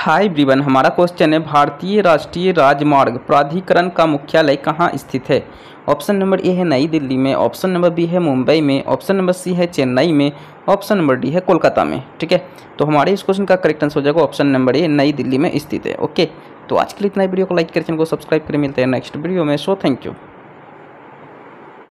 Hi everyone, हमारा question है भारतीय राष्ट्रीय राजमार्ग प्राधिकरण का मुख्यालय कहाँ स्थित है। ऑप्शन नंबर ए है नई दिल्ली में, ऑप्शन नंबर बी है मुंबई में, ऑप्शन नंबर सी है चेन्नई में, ऑप्शन नंबर डी है कोलकाता में। ठीक है, तो हमारे इस क्वेश्चन का करेक्ट आंसर हो जाएगा ऑप्शन नंबर ए, नई दिल्ली में स्थित है। ओके, तो आज के लिए इतना वीडियो को लाइक करें, चैनल को सब्सक्राइब करें। मिलते हैं नेक्स्ट वीडियो में। So thank you.